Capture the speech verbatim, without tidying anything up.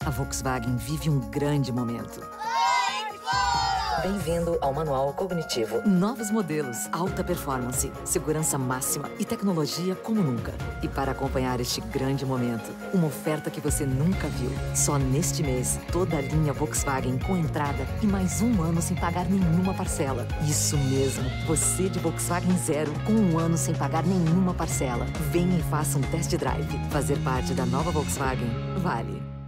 A Volkswagen vive um grande momento. Bem-vindo ao Manual Cognitivo. Novos modelos, alta performance, segurança máxima e tecnologia como nunca. E para acompanhar este grande momento, uma oferta que você nunca viu. Só neste mês, toda a linha Volkswagen com entrada e mais um ano sem pagar nenhuma parcela. Isso mesmo, você de Volkswagen Zero com um ano sem pagar nenhuma parcela. Venha e faça um test drive. Fazer parte da nova Volkswagen vale.